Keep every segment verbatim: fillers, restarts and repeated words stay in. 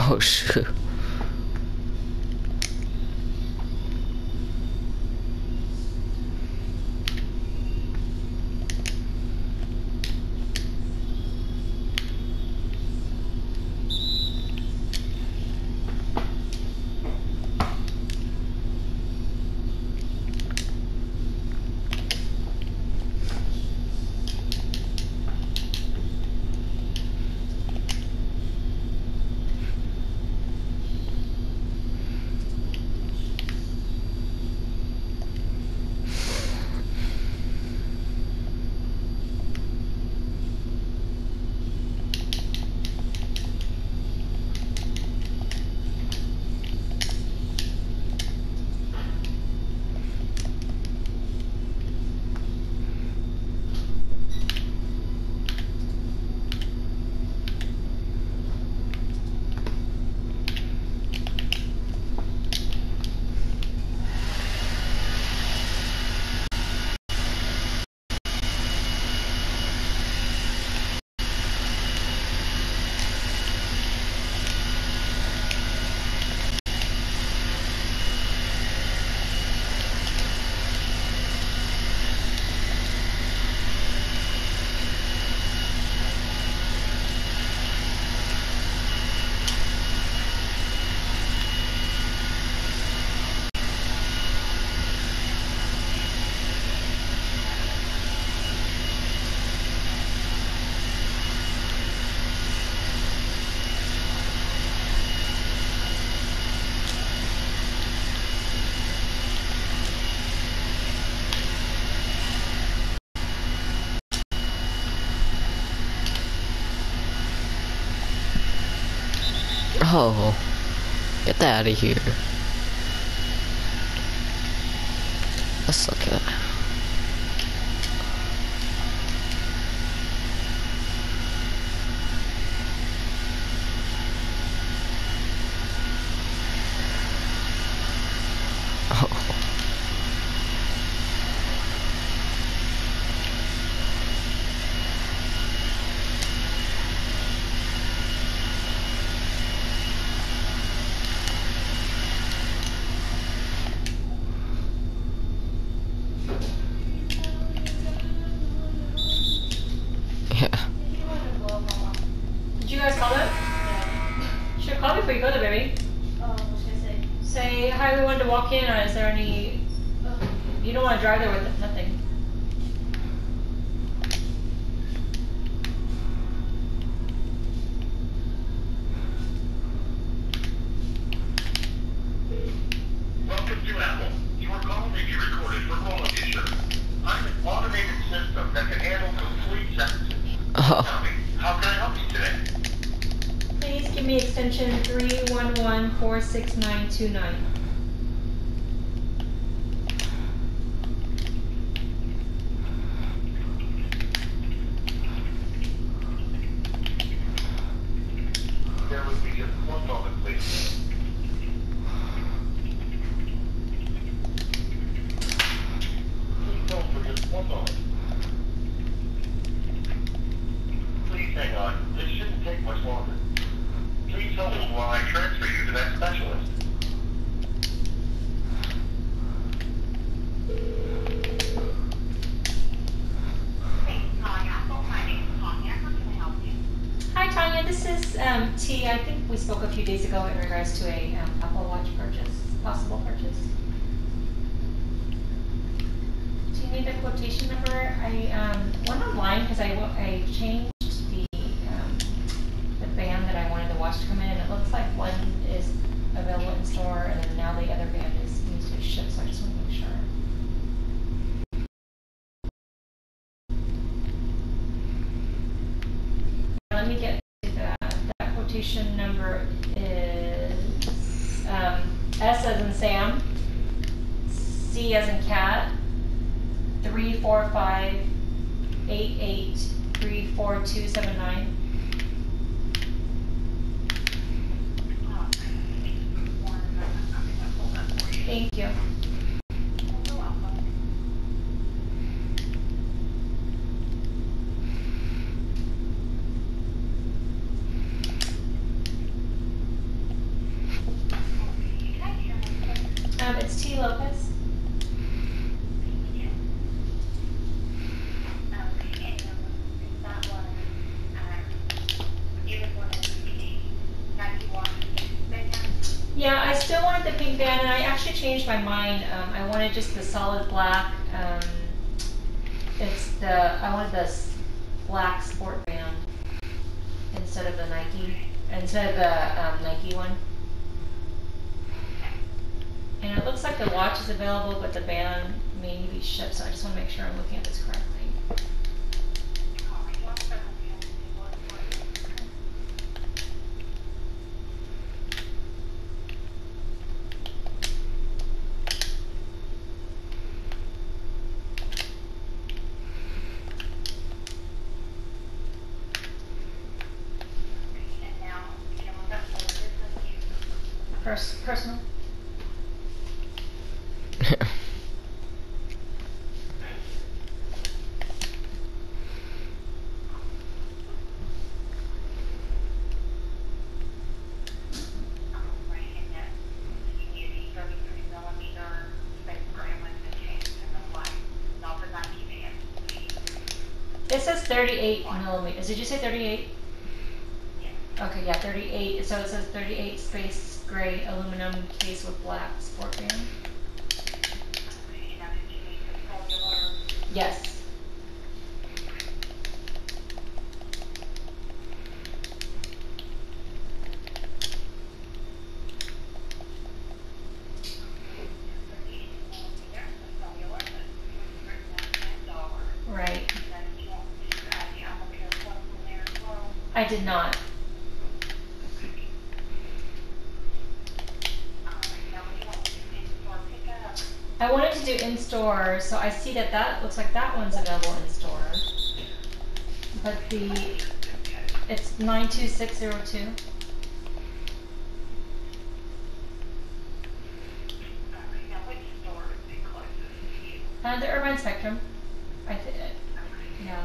Oh shoot. Oh, get that out of here. Let's look at it. Oh. Yeah. Did you guys call them? Yeah. You should call before you go there, baby. Oh, what was I say? Say, hi, we wanted to walk in, or is there any... Oh. You don't want to drive there with nothing. Welcome to Apple. Your call may be recorded for quality assurance. I'm an automated system that can handle complete sentences. Oh. Tell me, how can I help you today? Please give me extension three one one four six nine two nine. Bear with me just one moment, please. Please hold for just one moment. Please hang on. This shouldn't take much longer. Please hold while I transfer you to that specialist. Hi, Tanya. This is um, T. I think we spoke a few days ago in regards to a um, Apple Watch purchase, possible purchase. Do you need the quotation number? I um, went online because I, wa- I changed the um, the band that I wanted the watch to come in, and it looks like one is available in store, and then now the other band is needs to be shipped. So I just want to make sure. Let me get to that. That quotation number is um, S as in Sam, C as in cat, three four five eight eight three four two seven nine. Thank you. Yeah, I still wanted the pink band, and I actually changed my mind. Um, I wanted just the solid black. Um, it's the I wanted the s- black sport band instead of the Nike, instead of the um, Nike one. And it looks like the watch is available, but the band may need to be shipped. So I just want to make sure I'm looking at this correctly. Pers- personal. It says thirty-eight millimeters. Did you say thirty-eight? Okay, yeah, thirty-eight. So it says thirty-eight space gray aluminum case with black sport band. Yes. Right. I did not. I wanted to do in-store, so I see that that looks like that one's available in-store. But the, it's nine two six zero two. Uh, the Irvine Spectrum. I th- yeah.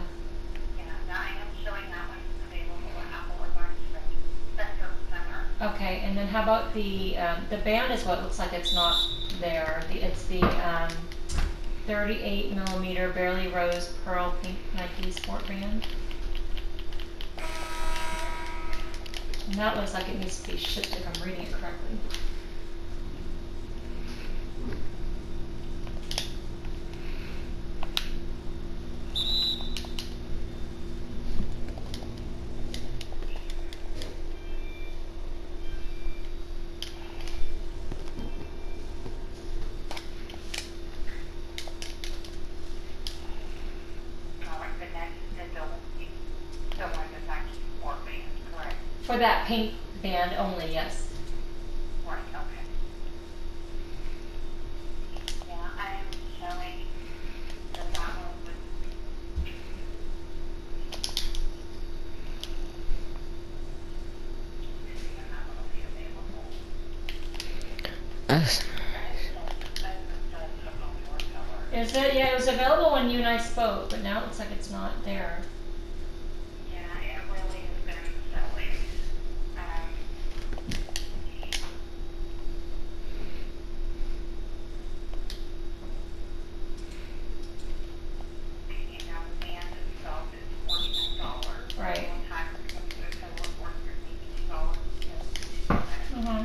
Okay, and then how about the, um, the band is what looks like it's not there. The, it's the um, thirty-eight millimeter Barely Rose Pearl Pink Nike Sport Band. And that looks like it needs to be shipped if I'm reading it correctly. For that pink band only, yes. Right, okay. Yeah, I am showing that that one would. That one will be available. That's, Is it? Yeah, it was available when you and I spoke, but now it looks like it's not there. Yeah, it really has been selling. Um, you know, the band itself is forty-nine dollars. Right. One time it comes to a total of four hundred eighty-two dollars. Mm-hmm.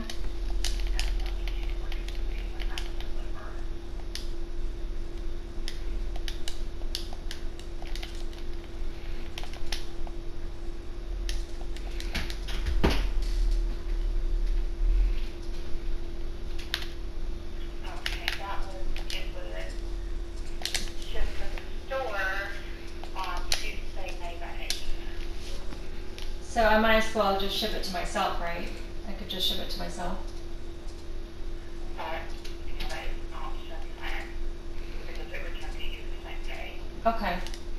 Okay, that was, it was shipped to the store on Tuesday, May the eighth. So I might as well just ship it to myself, right? I could just ship it to myself. But, you know, that is an option, and because it would come to you the same day. Okay.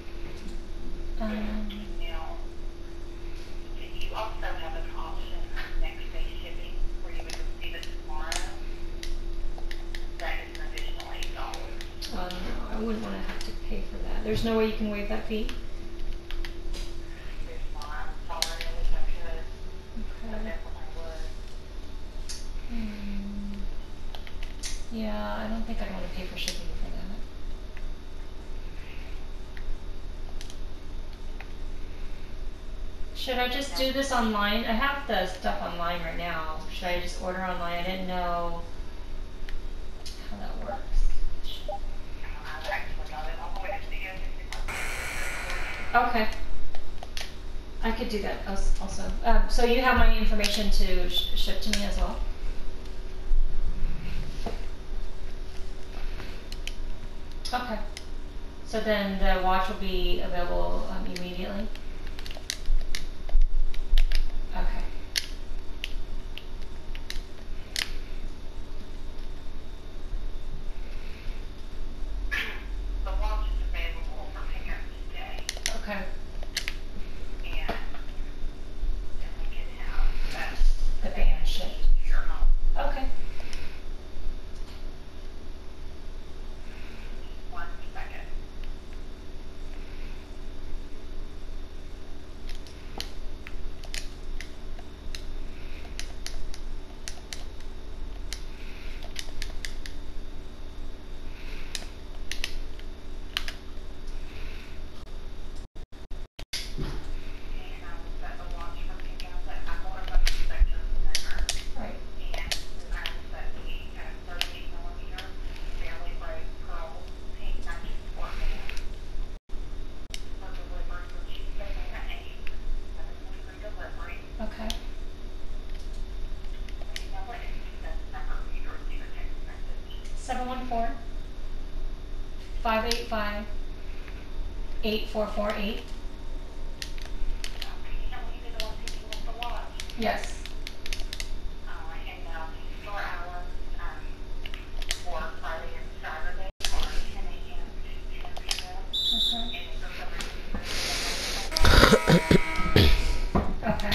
Um, Now, you also have an option of next day shipping, where you would receive it tomorrow. That is an additional eight dollars. well, no, I wouldn't want to have to pay for that. There's no way you can waive that fee? There's not, I'm sorry, I wish I could, but Okay. that's what I would. Hmm. Yeah, I don't think I'd want to pay for shipping for that. Should I just do this online? I have the stuff online right now. Should I just order online? I didn't know how that works. I've actually got it. I'm going to see it. Okay. I could do that als- also. Um, so you have my information to sh- ship to me as well? Okay. So then the watch will be available um, immediately? Okay. The watch is available for pickup today, Okay. and then we can have that The band shipped. to your home. Okay. One second. And I will set the watch for pickup at Apple or Bucky Spectrum Center. Right. And then I will set the uh, thirty-eight millimeter fairly bright pearl pink matching sport band for delivery for Tuesday, May the eighth. That is for free delivery. Okay. And you know what? If you send the number, you receive a text message. seven one four, five eight five, eight four four eight. Okay, and will you be the one picking up the watch? Yes. Uh, and now the store hours, um, for Friday and Saturday are ten a.m. to ten p.m. Okay. And for some reason, Okay.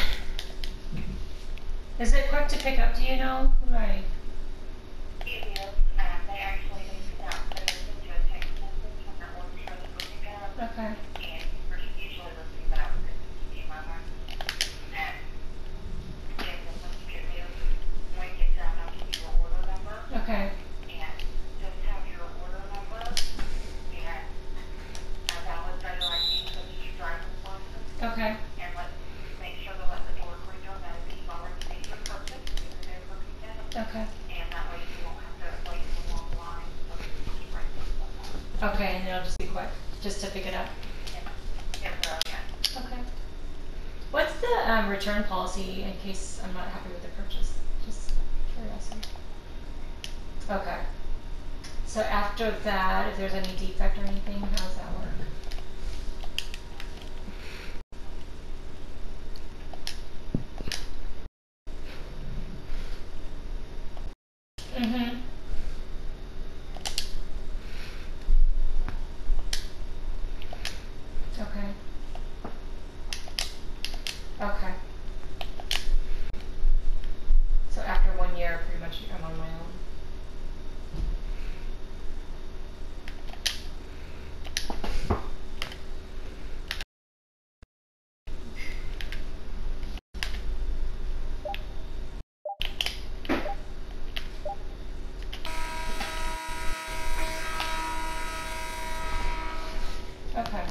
Is it quick to pick up? Do you know? Right. it is, um, they actually need to out, they send you a text message when they're ordering for the booking up. Okay. And you usually receive that within fifteen moments. And, and then when you get there, when you get done, I'll give you your order number. Okay. And just have your order number and a valid photo I D for the driver's license. Okay. And let, make sure to let the door crew know that you've already made your purchase, and it's there for pickup. Okay. And that way you won't have to wait in a long line, so you can keep right there. Okay, and it'll just be quick, just to pick it up. Yes, sir, yeah. Okay. What's the um, return policy in case I'm not happy with the purchase? Just curiosity. Okay. So after that, if there's any defect or anything, how does that work? Mm-hmm. Okay. Okay. So after one year, pretty much I'm on my own. Okay.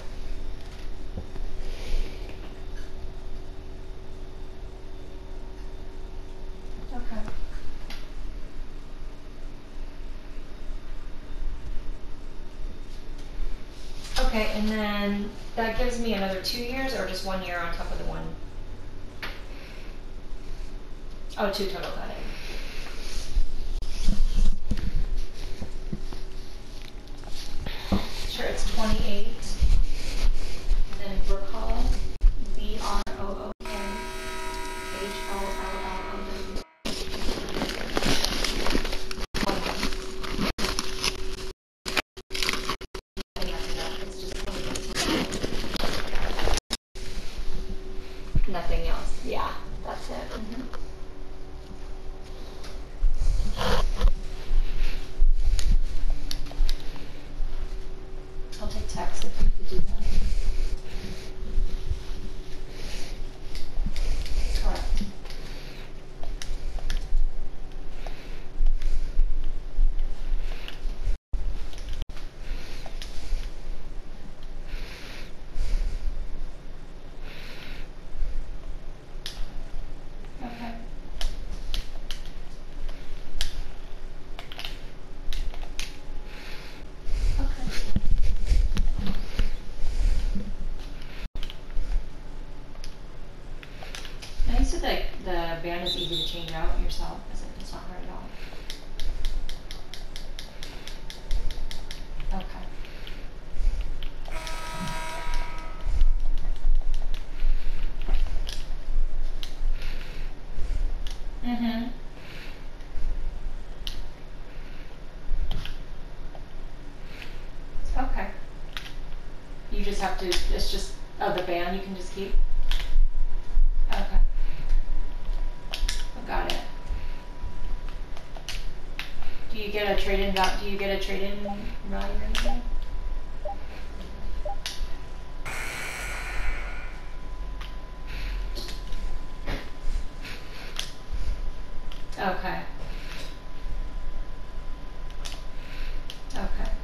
Okay. Okay, and then that gives me another two years or just one year on top of the one? Oh, two total, got it. Sure, it's twenty-eight. And then Brookall, B R O O K H L L L O W. Nothing else. Yeah, that's it. Mm-hmm. I'll take text if you could do that. Correct. said that the band is easy to change out yourself, is it? It's not hard at all. Okay. Mm-hmm. Okay. You just have to, it's just, oh, the band you can just keep? Okay. I got it. Do you get a trade-in, val- do you get a trade-in value or anything? Okay. Okay.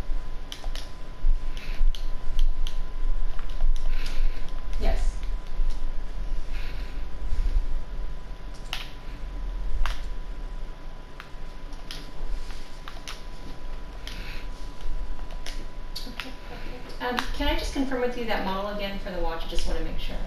Yes. Okay, perfect. Um, can I just confirm with you that model again for the watch? I just want to make sure.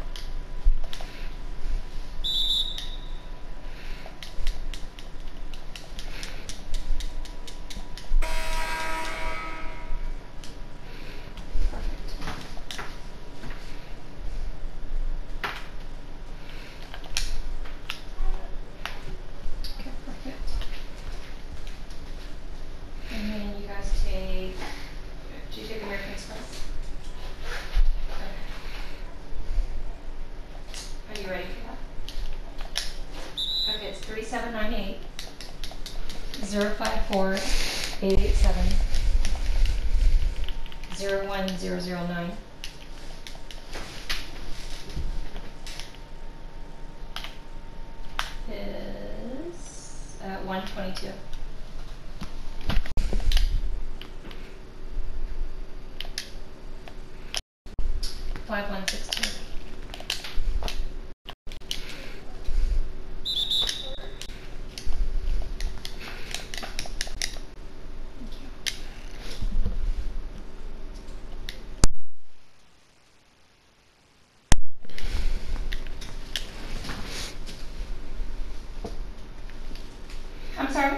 Okay, perfect. And then you guys take, do you take American Express? Okay. Are you ready for that? Okay, it's thirty-seven ninety-eight, zero five four, eight eight seven, zero one zero zero nine. Is uh, one twenty-two. Five one six two. Thank you. I'm sorry?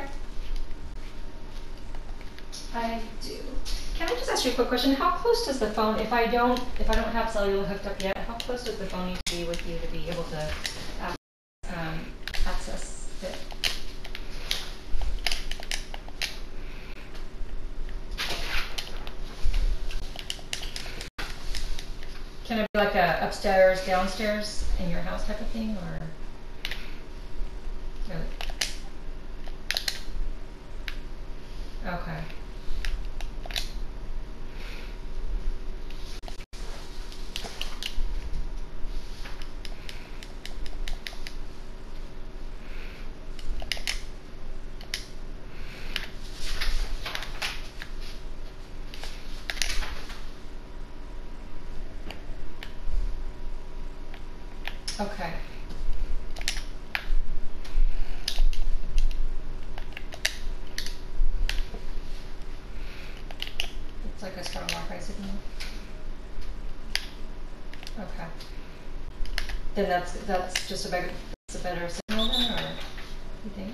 I do. Can I just ask you a quick question? How close does the phone, if I don't, if I don't have cellular hooked up yet, how close does the phone need to be with you to be able to um, access it? Can it be like a upstairs, downstairs in your house type of thing, or? Really? Okay. Okay. It's like a strong Wi-Fi signal. Okay. Then that's that's just a better that's a better signal then, or you think?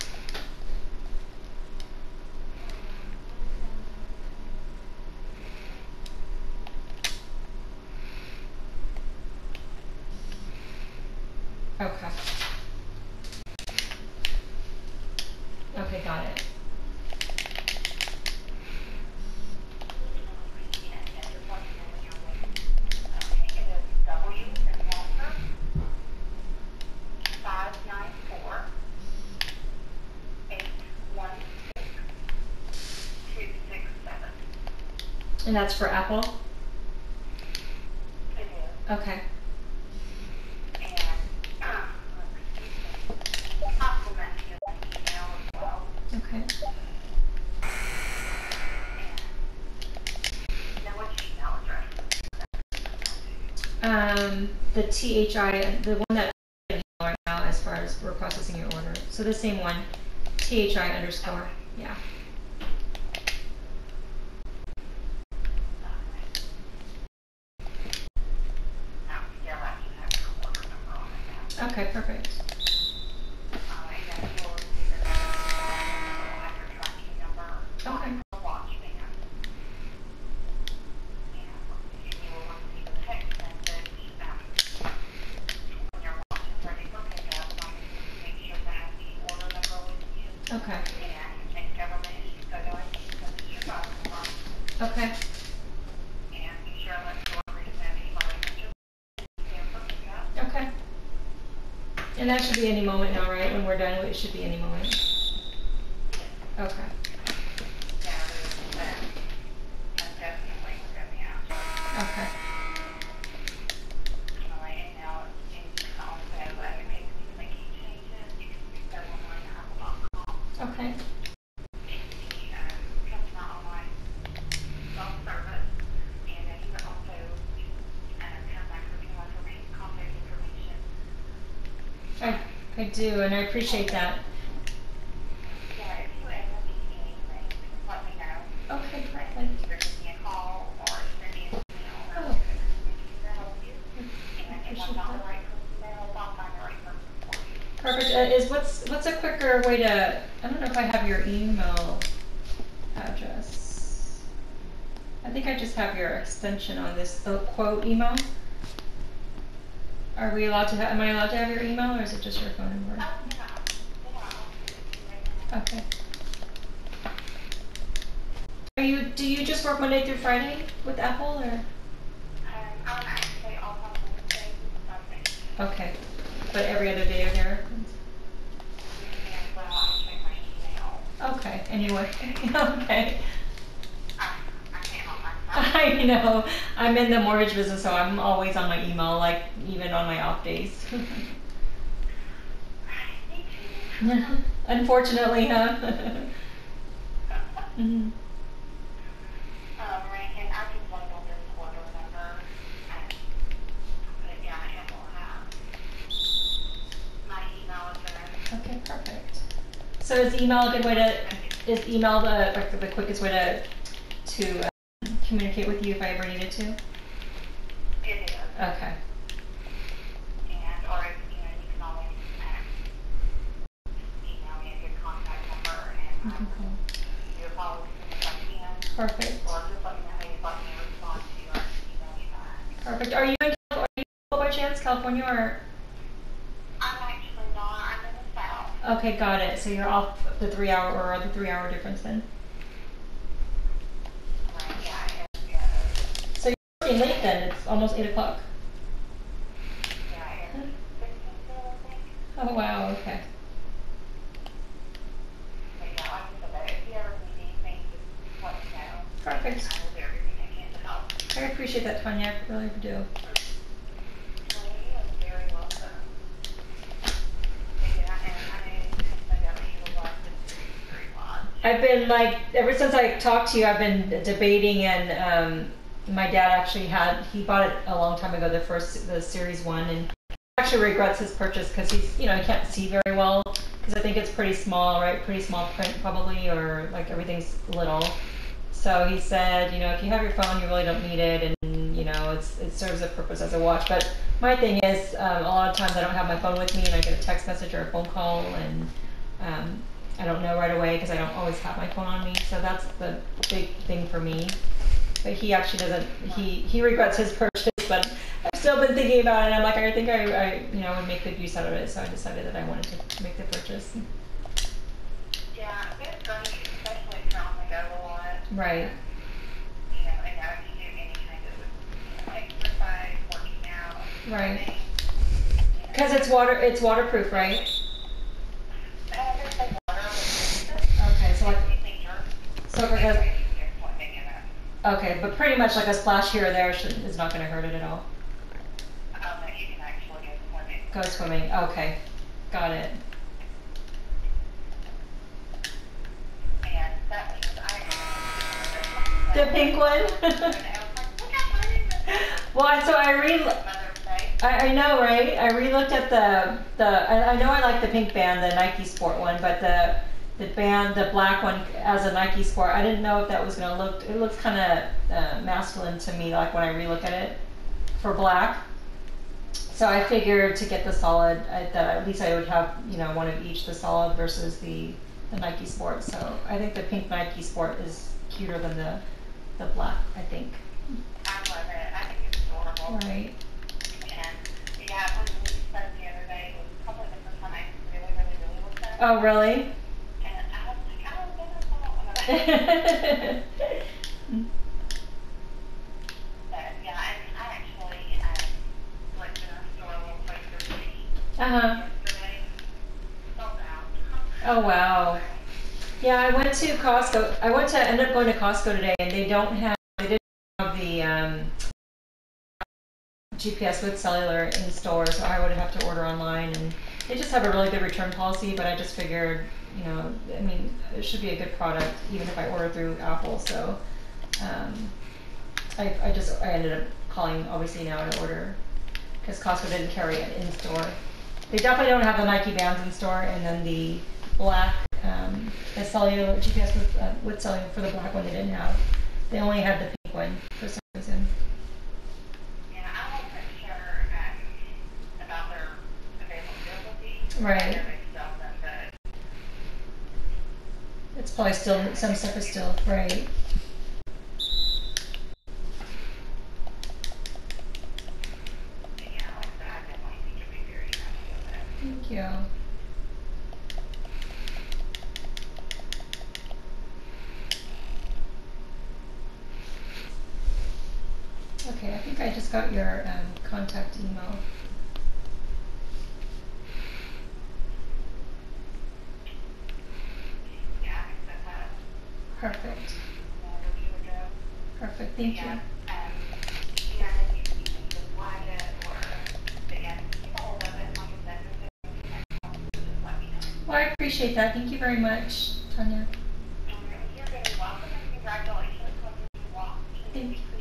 Okay. Okay, got it. And that's for Apple? It is. Okay. And, um, compliment you an email as well. Okay. And now what's your email address? Um, the T H I, the one that I'm using right now as far as we're processing your order. So the same one, T H I underscore, yeah. Now, yeah, I can have your order number on it now. Okay, perfect. Um, and then you will receive a text message will have your tracking number Okay. on the watch band. And you will receive a text message, um, when your watch is ready for pickup, um, make sure to have the order number with you. Okay. And take government issued photo I D because it's your driving license. Okay. And be sure to let the delivery know anybody that you're there for pickup. Okay. And that should be any moment now, right? When we're done, it should be any moment. Okay. Yeah, there's that. And definitely we're gonna be out. Okay. Alright, and now, and you can also, uh, in case you need to make any changes, you can go online to apple dot com. Okay. The, um, customer online self-service, and then you can also, uh, contact her, you want her contact information. I, I do, and I appreciate that. Yeah, if you ever need anything, just let me know. Okay, Like, perfect. either give me a call or send me an email or Oh. whatever you need to help you. And if appreciate I'm not that. the right person, then I'll find the right person for you. Perfect. Uh, is what's what's a quicker way to? I don't know if I have your email address. I think I just have your extension on this the quote email. Are we allowed to have? Am I allowed to have your email, or is it just your phone number? Oh, yeah, yeah, I'll send it to you right now. Okay. Are you? Do you just work Monday through Friday with Apple, or? Um, I'm actually off on Wednesdays and Sundays. Okay. But every other day you're there. And well, I check my email. Okay. Anyway. Okay. I, I can't help myself. I know. I'm in the mortgage business, so I'm always on my email, like even on my off days. Me too. Unfortunately, huh? Mhm. Um, right, and I can label this order number and put it down and we'll have my email address. Okay, perfect. So is email a good way to? Is email the like the quickest way to to um, communicate with you if I ever needed to? It is. Okay. And, or, you know, you can always, um, email me a good contact number and I Okay, will cool. do a follow as soon as I can. Perfect. Or just let me know how you'd like me to respond to you or email you back. Perfect. Are you in Cal- are you by chance California or? I'm actually not, I'm in the south. Okay, got it. So you're off the three hour or the three hour difference then. Right, yeah, I am, yeah. So you're working late then. It's almost eight o'clock. Yeah, I am fifteen still, I think. Oh wow. Okay. But yeah, like I said, if you ever need anything, just let me know. Perfect. I will do everything I can to help. I appreciate that, Tanya. I really do. Well, you are very welcome. And yeah, and I know you said that you would like this series very much. I've been like ever since I talked to you, I've been debating, and um, my dad actually had he bought it a long time ago, the first the series one, and he actually regrets his purchase because he's you know he can't see very well because I think it's pretty small, right? Pretty small print probably, or like everything's little. So he said, you know, if you have your phone, you really don't need it, and you know, it's it serves a purpose as a watch. But my thing is, um, a lot of times I don't have my phone with me, and I get a text message or a phone call, and um, I don't know right away because I don't always have my phone on me. So that's the big thing for me. But he actually doesn't. He he regrets his purchase, but I've still been thinking about it. And I'm like, I think I, I you know would make good use out of it. So I decided that I wanted to make the purchase. Yeah, it's great, especially if you're on the go a lot. Right. You know, and now if you do any kind of, you know, exercise, working out. Right. running, you know. Because it's water. It's waterproof, right? Uh, there's the water resistant. Okay. So like. If you think you're- So if it has. if you're swimming in it. Okay, but pretty much like a splash here or there should, is not going to hurt it at all. Um, that you can actually go swimming. Go swimming. Okay, got it. And that means I. The pink one. And I was like, look how funny this is. Well, I- so I re. Mother's Day. I, I know, right? I re-looked at the the. I, I know I like the pink band, the Nike Sport one, but the the band, the black one as a Nike Sport, I didn't know if that was going to look. It looks kind of uh, masculine to me, like when I re-look at it for black. So I figured to get the solid, I, that at least I would have, you know, one of each, the solid versus the, the Nike Sport. So I think the pink Nike Sport is cuter than the, the black, I think. I love it. I think it's adorable. Right. And yeah, when we spoke the other day, it was probably the first time I really, really, really looked at it. Oh, really? And I was like, oh, goodness, oh. But yeah, I, I actually um, went to a store a little closer to me Uh-huh. yesterday. Sold out. Oh, wow. Yeah, I went to Costco. I went to, ended up going to Costco today, and they don't have, they didn't have the um, G P S with cellular in store, so I would have to order online. And they just have a really good return policy, but I just figured, you know, I mean, it should be a good product, even if I order through Apple. So um, I, I just, I ended up calling, obviously, now to order, because Costco didn't carry it in store. They definitely don't have the Nike Bands in store, and then the black, um, the cellular G P S with, uh, with cellular for the black one they didn't have. They only had the pink one for some reason. Yeah, I wasn't sure um, about their availability. Right. I know they sell them, but It's probably still, some stuff is still, right. yeah, like I said, I definitely think you'll be very happy with it. Thank you. Okay, I think I just got your um, contact email. Yeah, I think that's how Perfect. uh, review would go. Perfect, thank Yeah, you. um, yeah, and you, you can just flag it or, but yeah, keep a hold of it, like I said, if there's anything, just let me know. Well, I appreciate that. Thank you very much, Tanya. Alright, you're very welcome and congratulations on your new watch. Thank you.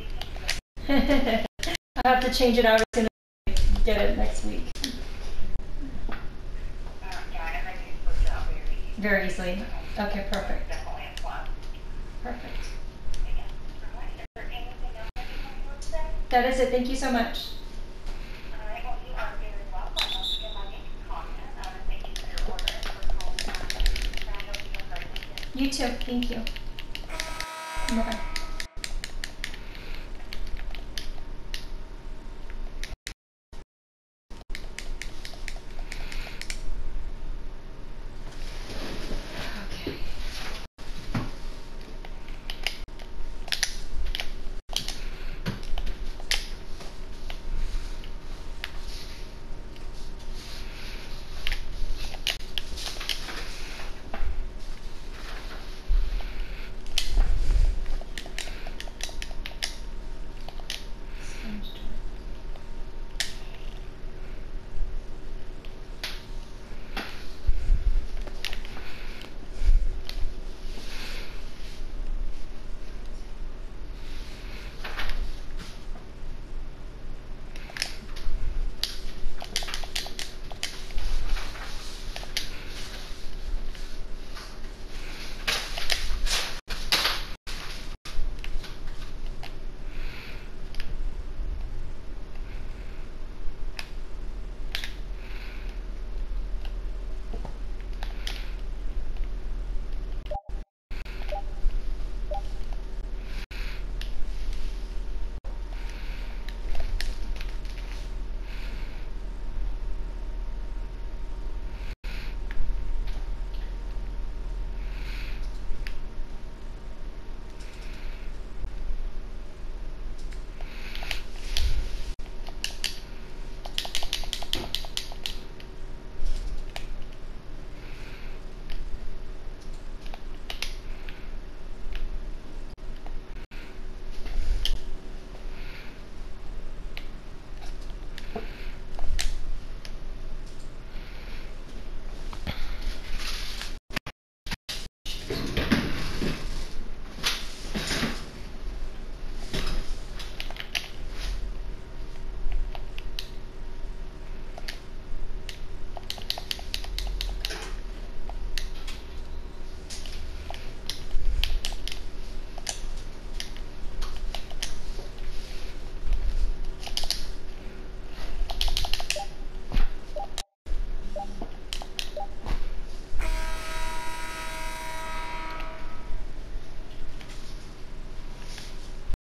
I have to change it out as soon as I get it next week. Uh, yeah, and they can switch out very easily. Very easily. Okay, perfect. Definitely a plus. Perfect. Yeah. Alright, is there anything else I can help you with today? That is it. Thank you so much. Alright, well, you are very welcome. Once again, my name is Tanya, and I want to thank you for your order and for calling. And I hope you have a great weekend. You too. Thank you. Bye-bye.